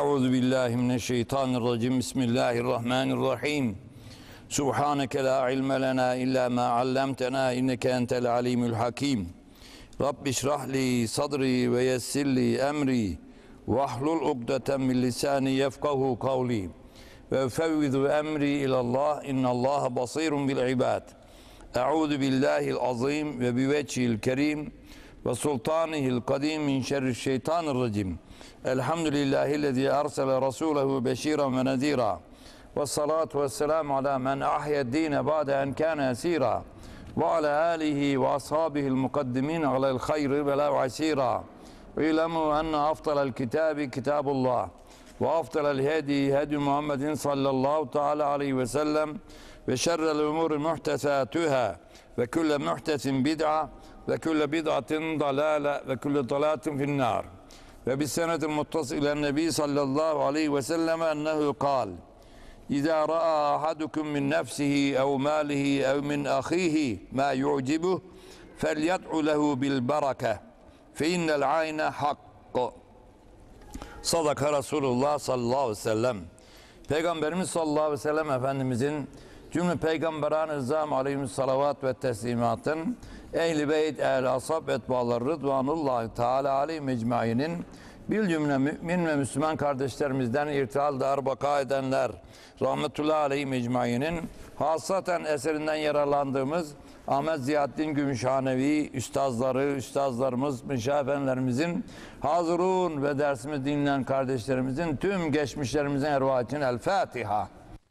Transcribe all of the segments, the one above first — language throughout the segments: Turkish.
Euzu billahi mineşşeytanirracim. Bismillahirrahmanirrahim. Subhaneke la ilme lena illa ma allamtena inneke entel alimul hakim. Rabbi şrah li sadri ve yessir li emri vahlul ukdeten min lisani yefkahu kavli. Ve fevvidu emri ilallah innallaha basirun bil ibad. Euzu billahil azim ve bi vecihil kerim ve sultanihil kadim min şerri'şşeytanirracim. Elhamdülillahillezî ersele rasûlehu beşîran ve nezîrâ. Ve salatu ve selamu ala men ahyed-dîne ba'de en kâne esîrâ. Ve ala âlihi ve ashâbihil mukaddimin alel hayri ve la asîrâ. Ve ilemû enne afdalel kitâbi kitâbullah. Ve afdalel hedi hedi Muhammedin sallallahu teâlâ aleyhi ve sellem. Ve şerrel umûri muhtesâtühâ. Ve külle muhtesin bid'a. Ve külle bid'atin dalâle. Ve külle dalâtin finnâr. Ve bis senetin muttasilen nebi sallallahu aleyhi ve sellem ennehu kal. İzâ ra'a ahadukum min nefsihi ev mâlihi ev min ahihi ma yu'cibuh felyed'u lehu bil bereke fe innel ayne hakkı. Sadaka Resulullah sallallahu aleyhi ve sellem. Peygamberimiz sallallahu aleyhi ve sellem Efendimizin cümle peygamberan-ı izzam aleyhim salavat ve teslimatın ehl-i beyt, ehl-i ashab, etbâlar rıdvanullahi teâlâ aleyhim ecmaînin bir cümle mümin ve Müslüman kardeşlerimizden irtihal dar baka edenler rahmetullahi aleyhim ecmaînin hasaten eserinden yararlandığımız Ahmet Ziyaddin Gümüşhanevi üstazlarımız, müşahefenlerimizin hazırun ve dersimiz dinleyen kardeşlerimizin tüm geçmişlerimizin ervah için El Fatiha.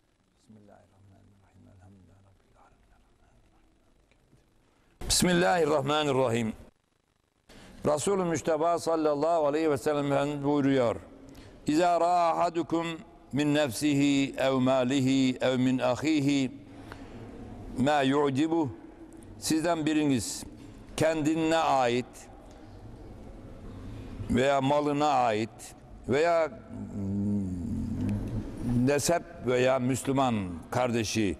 Bismillahirrahmanirrahim. Resulü Müşteba sallallahu aleyhi ve sellem buyuruyor. İzâ râ ahadukum min nefsihi ev mâlihi ev min ahihi mâ yu'cibuh. Sizden biriniz kendine ait veya malına ait veya nesep veya Müslüman kardeşi,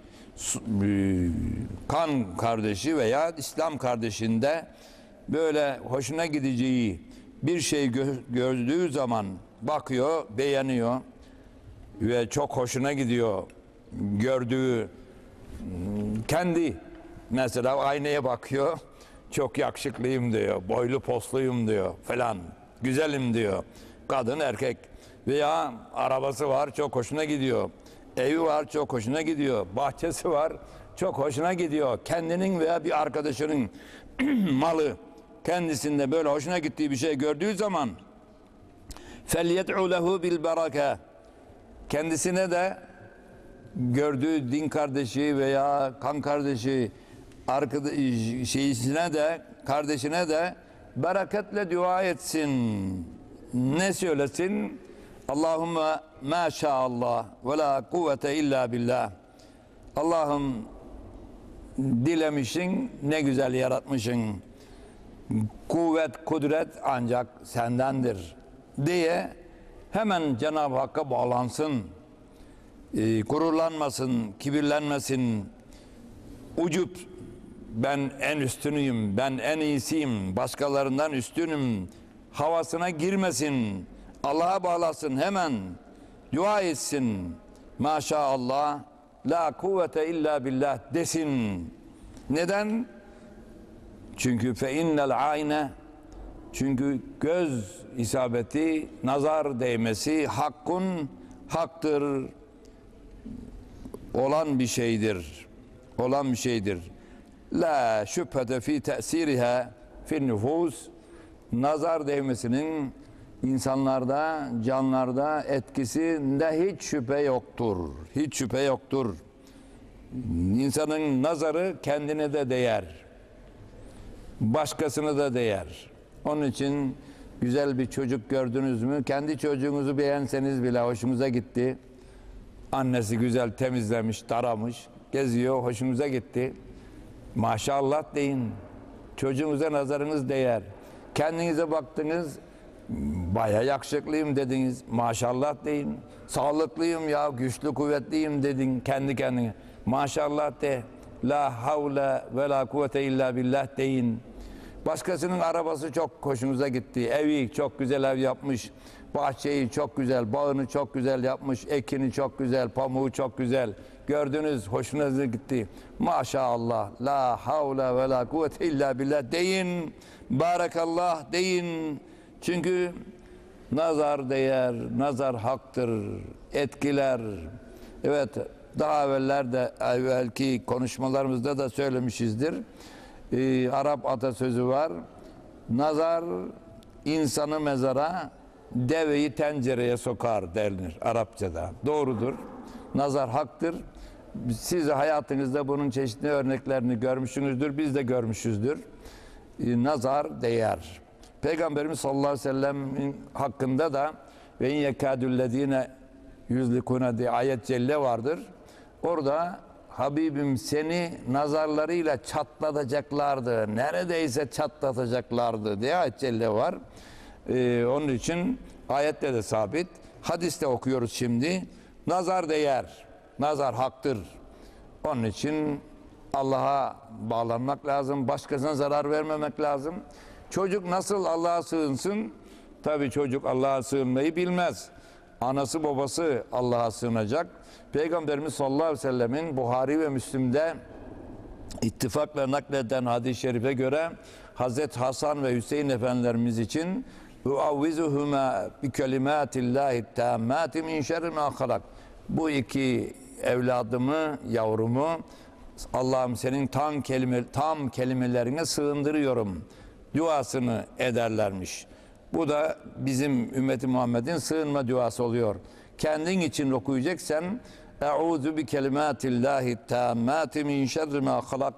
kan kardeşi veya İslam kardeşinde böyle hoşuna gideceği bir şey gördüğü zaman bakıyor, beğeniyor ve çok hoşuna gidiyor gördüğü, kendi mesela aynaya bakıyor, çok yakışıklıyım diyor, boylu posluyum diyor falan, güzelim diyor, kadın erkek, veya arabası var çok hoşuna gidiyor, evi var çok hoşuna gidiyor, bahçesi var çok hoşuna gidiyor, kendinin veya bir arkadaşının malı kendisinde böyle hoşuna gittiği bir şey gördüğü zaman فَلْيَدْعُ لَهُ بِالْبَرَكَةِ kendisine de gördüğü din kardeşi veya kan kardeşi şeysine de kardeşine de bereketle dua etsin. Ne söylesin? Allahümme maşallah ve la kuvvete illa billah. Allah'ım dilemişsin, ne güzel yaratmışsın. Kuvvet, kudret ancak sendendir diye hemen Cenab-ı Hakk'a bağlansın. Gururlanmasın, kibirlenmesin. Ucup, ben en üstünüyüm, ben en iyisiyim, başkalarından üstünüm havasına girmesin. Allah'a bağlasın, hemen dua etsin. Maşallah, la kuvvete illa billah desin. Neden? Çünkü fe innel ayne, çünkü göz isabeti, nazar değmesi hakkun, haktır, olan bir şeydir. Olan bir şeydir. La şüphete fi tesiriha fi nüfus, nazar değmesinin insanlarda, canlarda etkisinde hiç şüphe yoktur. Hiç şüphe yoktur. İnsanın nazarı kendine de değer. Başkasına da değer. Onun için güzel bir çocuk gördünüz mü? Kendi çocuğunuzu beğenseniz bile hoşumuza gitti. Annesi güzel temizlemiş, taramış, geziyor, hoşunuza gitti. Maşallah deyin. Çocuğunuza nazarınız değer. Kendinize baktınız, bayağı yakışıklıyım dediniz. Maşallah deyin. Sağlıklıyım ya, güçlü kuvvetliyim dedin kendi kendine. Maşallah de. La havle ve la kuvvete illa billah deyin. Başkasının arabası çok hoşunuza gitti. Evi çok güzel ev yapmış. Bahçeyi çok güzel, bağını çok güzel yapmış, ekini çok güzel, pamuğu çok güzel. Gördünüz, hoşunuza gitti. Maşallah, la havle ve la kuvvete illa billah deyin. Barakallah deyin. Çünkü nazar değer, nazar haktır, etkiler. Evet, daha evvelki konuşmalarımızda da söylemişizdir. Arap atasözü var. Nazar insanı mezara, deveyi tencereye sokar derler Arapçada. Doğrudur. Nazar haktır. Siz hayatınızda bunun çeşitli örneklerini görmüşsünüzdür. Biz de görmüşüzdür. Nazar değer. Peygamberimiz sallallahu aleyhi ve sellem'in hakkında da ve in yekâdüllezîne yüzlikûne diye ayet celle vardır. Orada Habibim seni nazarlarıyla çatlatacaklardı. Neredeyse çatlatacaklardı diye ayet celle var. Onun için ayette de sabit. Hadiste okuyoruz şimdi. Nazar değer. Nazar haktır. Onun için Allah'a bağlanmak lazım. Başkasına zarar vermemek lazım. Çocuk nasıl Allah'a sığınsın? Tabii çocuk Allah'a sığınmayı bilmez. Anası babası Allah'a sığınacak. Peygamberimiz sallallahu aleyhi ve sellemin Buhari ve Müslim'de ittifakla nakleden hadis-i şerife göre Hazreti Hasan ve Hüseyin efendilerimiz için "Uavvizuhuma bi kelimatillahi tammati min şerri ma halak." Bu iki evladımı, yavrumu Allah'ım senin tam kelimelerine sığındırıyorum duasını ederlermiş. Bu da bizim ümmeti Muhammed'in sığınma duası oluyor. Kendin için okuyacaksan "Eûzu bi kelimatillahi tammati min şerri ma halak."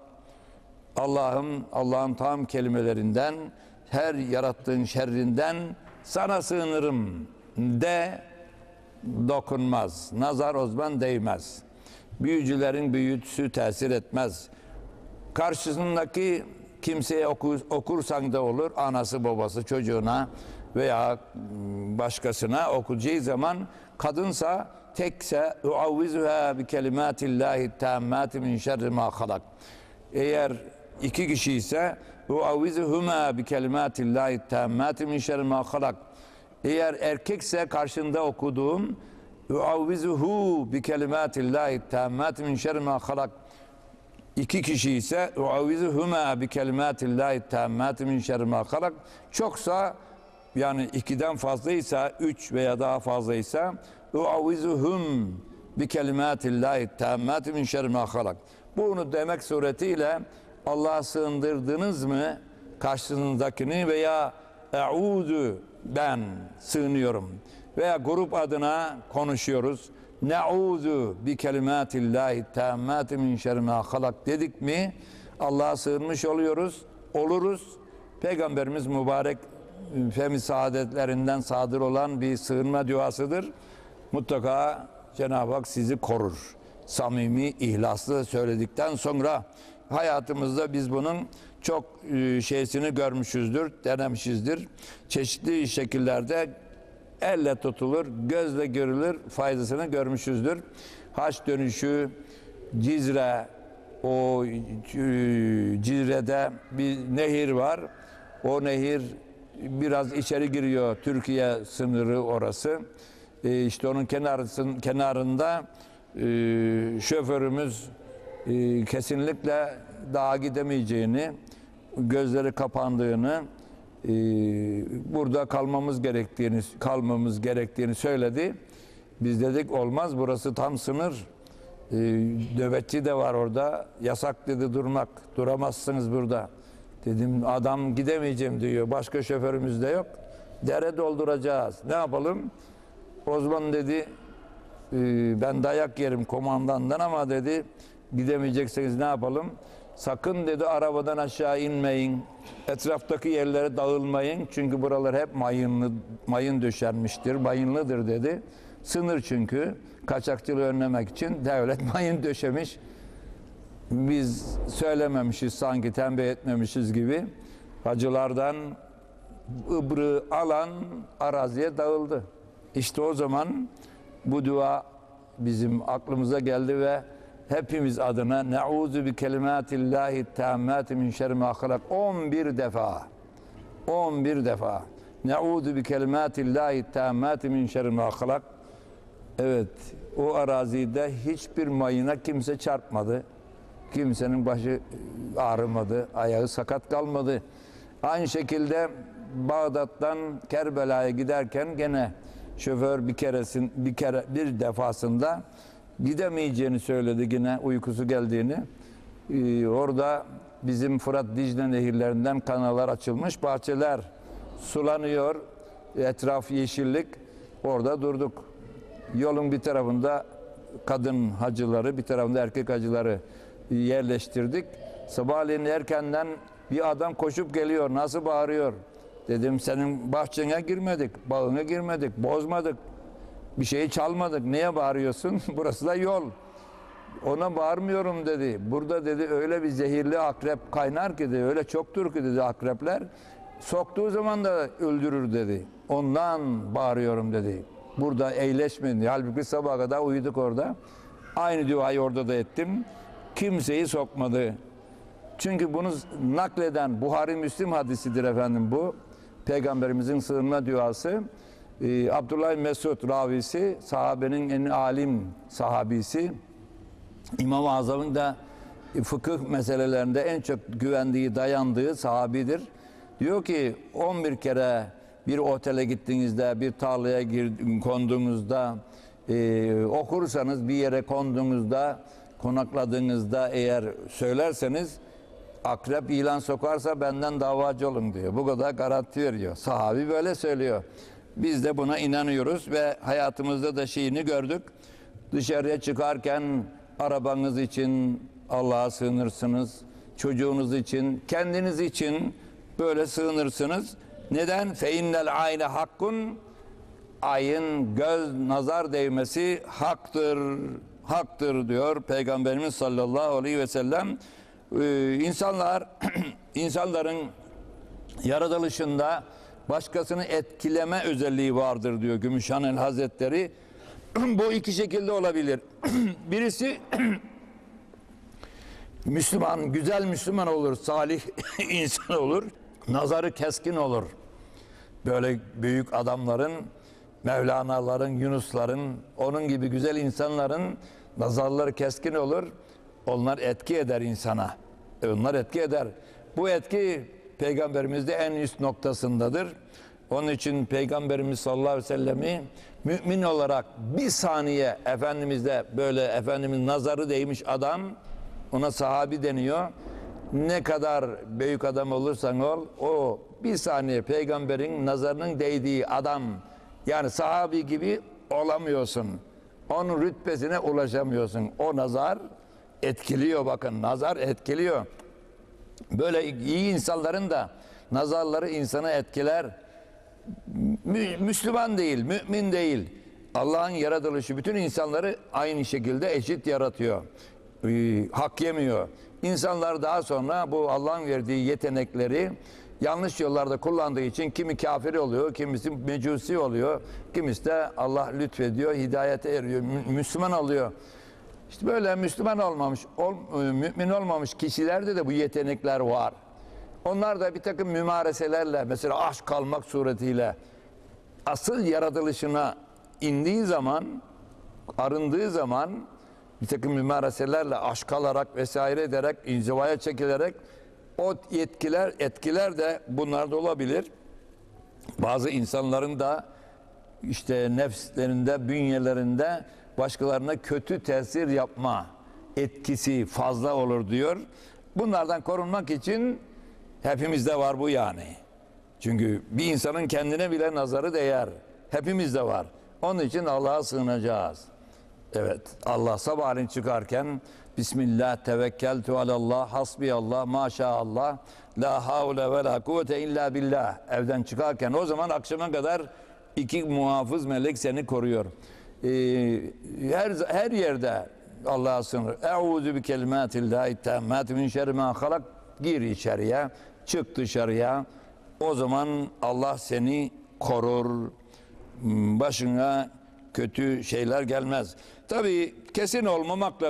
Allah'ın tam kelimelerinden, her yarattığın şerrinden sana sığınırım de, dokunmaz. Nazar o zaman değmez. Büyücülerin büyüsü tesir etmez. Karşısındaki kimseye okursan da olur, anası babası çocuğuna veya başkasına okuyacağı zaman, kadınsa tekse "Uavvizuha bi kelimatillahi tammati min şerri ma halak." Eğer iki kişi ise "Uavvizuhuma bi kelimatillahi tammati min şerri ma halak." Eğer erkekse karşında okuduğum "Uavvizuhu bi kelimatillahi tammati min şerri ma halak." İki kişi ise "Uavvizuhuma bi kelimatillahi tammati min şerri ma halak." Çoksa, yani ikiden fazlaysa, üç veya daha fazlaysa "Uavvizuhum bi kelimatillahi tammati min şerri ma halak." Bunu demek suretiyle Allah'a sığındırdınız mı karşınızdakini veya "Eûzu ben sığınıyorum" veya grup adına konuşuyoruz. "Ne'ûzu bi kelimatillahi tammati min şerri ma halak" dedik mi Allah'a sığınmış oluruz. Peygamberimiz mübarek fem-i saadetlerinden sadır olan bir sığınma duasıdır. Mutlaka Cenab-ı Hak sizi korur. Samimi, ihlaslı söyledikten sonra hayatımızda biz bunun çok şeysini görmüşüzdür, denemişizdir. Çeşitli şekillerde elle tutulur, gözle görülür, faydasını görmüşüzdür. Haç dönüşü, Cizre, o Cizre'de bir nehir var. O nehir biraz içeri giriyor, Türkiye sınırı orası. İşte onun kenarında şoförümüz kesinlikle daha gidemeyeceğini, gözleri kapandığını, burada kalmamız gerektiğini söyledi. Biz dedik olmaz, burası tam sınır. Nöbetçi de var orada. Yasak dedi durmak. Duramazsınız burada. Dedim adam gidemeyeceğim diyor. Başka şoförümüz de yok. Dere dolduracağız. Ne yapalım? O zaman dedi ben dayak yerim komandandan ama dedi gidemeyecekseniz ne yapalım? Sakın dedi arabadan aşağı inmeyin. Etraftaki yerlere dağılmayın. Çünkü buralar hep mayın döşenmiştir. Mayınlıdır dedi. Sınır çünkü. Kaçakçılığı önlemek için devlet mayın döşemiş. Biz söylememişiz sanki, tembih etmemişiz gibi. Hacılardan ıbrı alan araziye dağıldı. İşte o zaman bu dua bizim aklımıza geldi ve hepimiz adına "Ne'ûzu bi kelimâtillâhi tâmmâti min şerri mâ halak" 11 defa Ne'ûdü bi kelimâtillâhi tâmmâti min şerri mâ halak. Evet, o arazide hiçbir mayına kimse çarpmadı. Kimsenin başı ağrımadı, ayağı sakat kalmadı. Aynı şekilde Bağdat'tan Kerbela'ya giderken gene şoför bir defasında gidemeyeceğini söyledi, yine uykusu geldiğini. Orada bizim Fırat Dicle nehirlerinden kanallar açılmış, bahçeler sulanıyor, etraf yeşillik. Orada durduk. Yolun bir tarafında kadın hacıları, bir tarafında erkek hacıları yerleştirdik. Sabahleyin erkenden bir adam koşup geliyor. Nasıl bağırıyor? Dedim senin bahçene girmedik, bağına girmedik, bozmadık. Bir şeyi çalmadık. Niye bağırıyorsun? Burası da yol. Ona bağırmıyorum dedi. Burada dedi öyle bir zehirli akrep kaynar ki dedi. Öyle çoktur ki dedi akrepler. Soktuğu zaman da öldürür dedi. Ondan bağırıyorum dedi. Burada eğleşmedi. Halbuki sabaha kadar uyuduk orada. Aynı duayı orada da ettim. Kimseyi sokmadı. Çünkü bunu nakleden Buhari Müslim hadisidir efendim bu. Peygamberimizin sığınma duası. Abdullah Mesud ravisi, sahabenin en alim sahabisi. İmam-ı Azam'ın da fıkıh meselelerinde en çok güvendiği, dayandığı sahabidir. Diyor ki 11 kere bir otele gittiğinizde, bir tarlaya konduğunuzda, okursanız bir yere konduğunuzda, konakladığınızda eğer söylerseniz akrep ilan sokarsa benden davacı olun diyor. Bu kadar garanti veriyor. Sahabi böyle söylüyor. Biz de buna inanıyoruz ve hayatımızda da şeyini gördük. Dışarıya çıkarken arabanız için Allah'a sığınırsınız. Çocuğunuz için, kendiniz için böyle sığınırsınız. Neden? Feinnel ayne hakkun. Ayın göz nazar değmesi haktır. Haktır diyor Peygamberimiz sallallahu aleyhi ve sellem. İnsanların yaratılışında başkasını etkileme özelliği vardır diyor Gümüşhaneli Hazretleri. Bu iki şekilde olabilir. Birisi Müslüman, güzel Müslüman olur, salih insan olur, nazarı keskin olur. Böyle büyük adamların, Mevlana'ların, Yunus'ların, onun gibi güzel insanların nazarları keskin olur. Onlar etki eder insana. Onlar etki eder. Bu etki Peygamberimizde en üst noktasındadır. Onun için Peygamberimiz sallallahu aleyhi ve sellemi mümin olarak bir saniye Efendimiz'de böyle Efendimiz nazarı değmiş adam, ona sahabi deniyor. Ne kadar büyük adam olursan ol, o bir saniye Peygamberin nazarının değdiği adam, yani sahabi gibi olamıyorsun. Onun rütbesine ulaşamıyorsun. O nazar etkiliyor, bakın nazar etkiliyor. Böyle iyi insanların da nazarları insanı etkiler. Müslüman değil, mümin değil. Allah'ın yaratılışı bütün insanları aynı şekilde eşit yaratıyor. Hak yemiyor. İnsanlar daha sonra bu Allah'ın verdiği yetenekleri yanlış yollarda kullandığı için kimi kafir oluyor, kimisi mecusi oluyor, kimisi de Allah lütfediyor, hidayete eriyor, Müslüman oluyor. İşte böyle Müslüman olmamış, mümin olmamış kişilerde de bu yetenekler var. Onlar da bir takım mümareselerle, mesela aşk kalmak suretiyle asıl yaratılışına indiği zaman, arındığı zaman bir takım mümareselerle aşk alarak vesaire ederek, inzivaya çekilerek o etkiler de bunlarda olabilir. Bazı insanların da işte nefslerinde, bünyelerinde başkalarına kötü tesir yapma etkisi fazla olur diyor. Bunlardan korunmak için hepimizde var bu yani. Çünkü bir insanın kendine bile nazarı değer. Hepimizde var. Onun için Allah'a sığınacağız. Evet, Allah sabahleyin çıkarken Bismillah tevekkeltu alallah hasbiyallah maşallah la havle ve la kuvvete illa billah. Evden çıkarken o zaman akşama kadar iki muhafız melek seni koruyor. Her yerde Allah'a sığınır. Euzu bi kelimatillahi tammati min şerri ma halak. Gir içeriye, çık dışarıya. O zaman Allah seni korur. Başına kötü şeyler gelmez. Tabii kesin olmamakla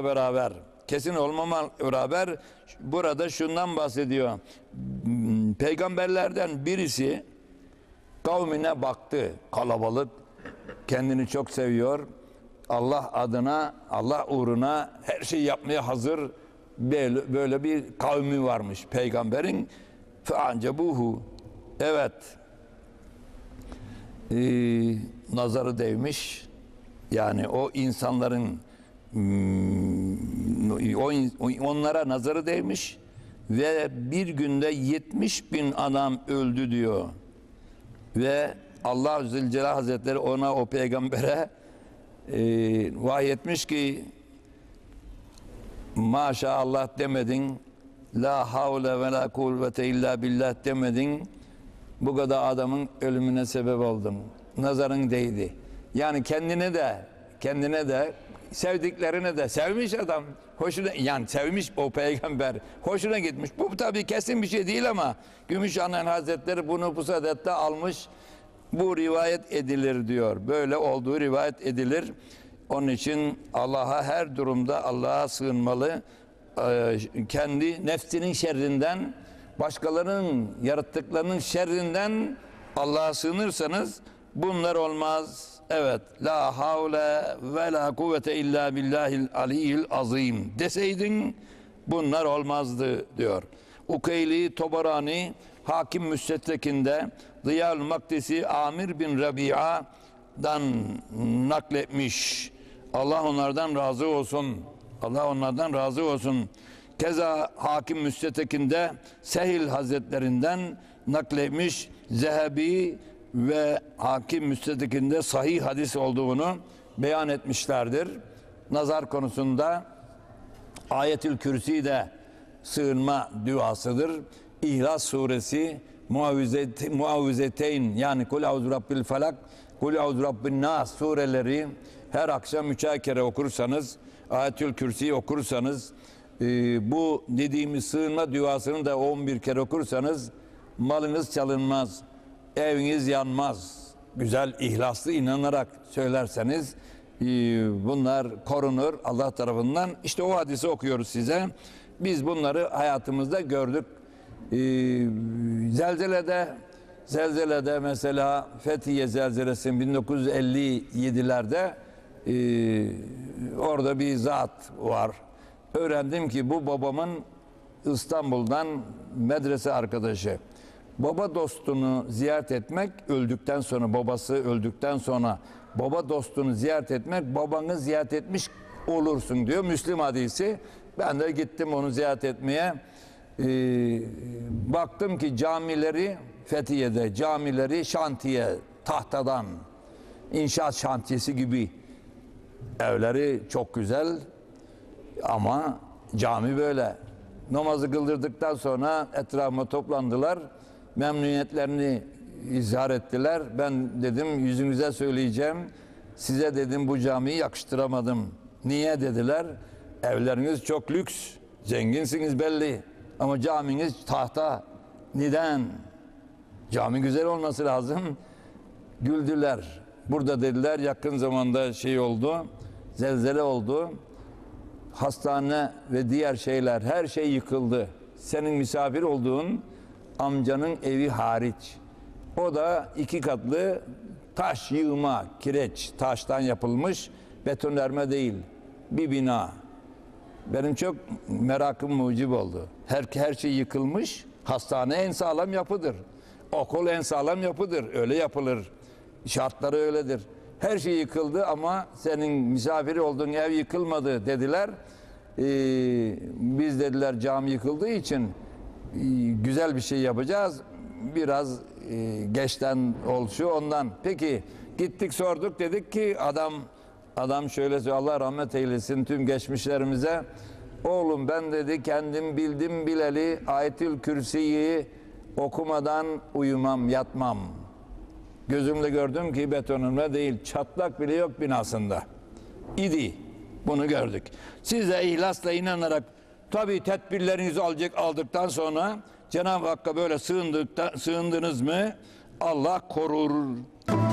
beraber burada şundan bahsediyor. Peygamberlerden birisi Kavmine baktı, kalabalık, kendini çok seviyor. Allah adına, Allah uğruna her şeyi yapmaya hazır böyle bir kavmi varmış peygamberin. Feancebuhu. Evet. Nazarı değmiş. Yani o insanların onlara nazarı değmiş ve bir günde 70.000 adam öldü diyor. Ve Allah Zülcelal Hazretleri ona, o peygambere vahyetmiş ki maşallah demedin, la havle ve la kuvvete illa billah demedin, bu kadar adamın ölümüne sebep oldun. Nazarın değdi. Yani kendine de sevdiklerine de sevmiş adam. Hoşuna, yani sevmiş o peygamber. Hoşuna gitmiş. Bu tabii kesin bir şey değil ama Gümüşhane Hazretleri bunu bu sadette almış. Bu rivayet edilir diyor. Böyle olduğu rivayet edilir. Onun için Allah'a her durumda Allah'a sığınmalı. Kendi nefsinin şerrinden, başkalarının yarattıklarının şerrinden Allah'a sığınırsanız bunlar olmaz. Evet. La havle ve la kuvvete illa billahil aliyyil azim deseydin bunlar olmazdı diyor. Ukeyli Tobarani Hakim Müstedrek'inde Ziyal Makdisi Amir bin Rabi'a'dan nakletmiş. Allah onlardan razı olsun. Allah onlardan razı olsun. Keza Hakim Müstedrek'inde Sehil Hazretlerinden nakletmiş. Zehebi ve Hakim Müstedrek'inde sahih hadis olduğunu beyan etmişlerdir. Nazar konusunda Ayetül Kürsi de sığınma duasıdır. İhlas suresi, muavvizeteyn yani Kul Auzu Rabbil Felak, Kul Auzu Rabbin Nas sureleri her akşam 3'er kere okursanız, Ayetül Kürsi'yi okursanız, bu dediğimiz sığınma duasını da 11 kere okursanız malınız çalınmaz, eviniz yanmaz. Güzel, ihlaslı inanarak söylerseniz bunlar korunur Allah tarafından. İşte o hadisi okuyoruz size. Biz bunları hayatımızda gördük. Zelzelede mesela Fethiye zelzelesi 1957'lerde orada bir zat var. Öğrendim ki bu babamın İstanbul'dan medrese arkadaşı. Baba dostunu ziyaret etmek öldükten sonra, babası öldükten sonra baba dostunu ziyaret etmek, babanı ziyaret etmiş olursun diyor Müslim hadisi. Ben de gittim onu ziyaret etmeye. Baktım ki camileri, Fethiye'de camileri şantiye, tahtadan, inşaat şantiyesi gibi. Evleri çok güzel ama cami böyle. Namazı kıldırdıktan sonra etrafıma toplandılar. Memnuniyetlerini izhar ettiler. Ben dedim yüzünüze söyleyeceğim. Size dedim bu camiyi yakıştıramadım. Niye dediler? Evleriniz çok lüks. Zenginsiniz belli. Ama caminiz tahta. Neden? Cami güzel olması lazım. Güldüler. Burada dediler yakın zamanda şey oldu. Zelzele oldu. Hastane ve diğer şeyler her şey yıkıldı. Senin misafir olduğun amcanın evi hariç. O da 2 katlı taş yığma, kireç, taştan yapılmış betonarme değil. Bir bina. Benim çok merakım mucib oldu. Her şey yıkılmış. Hastane en sağlam yapıdır. Okul en sağlam yapıdır. Öyle yapılır. Şartları öyledir. Her şey yıkıldı ama senin misafiri olduğun ev yıkılmadı dediler. Biz dediler cami yıkıldığı için güzel bir şey yapacağız. Biraz geçten oluşu ondan. Peki gittik sorduk dedik ki adam şöyle söylüyor, Allah rahmet eylesin tüm geçmişlerimize. Oğlum ben dedi kendim bildim bileli Ayetül Kürsi'yi okumadan uyumam, yatmam. Gözümle gördüm ki betonumla değil, çatlak bile yok binasında. İdi. Bunu gördük. Siz de ihlasla inanarak tabii tedbirlerinizi aldıktan sonra Cenab-ı Hakk'a böyle sığındınız mı Allah korur.